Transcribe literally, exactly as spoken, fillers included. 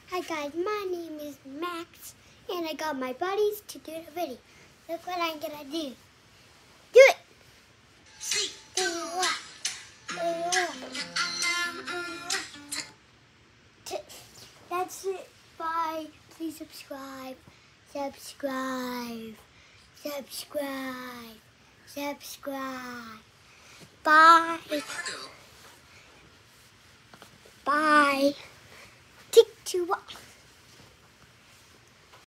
Hi guys, my name is Max, and I got my buddies to do the video. Look what I'm gonna do. Do it! Do what? Do what? That's it. Bye. Please subscribe. Subscribe. Subscribe. Subscribe. Bye. Bye. Tick to what?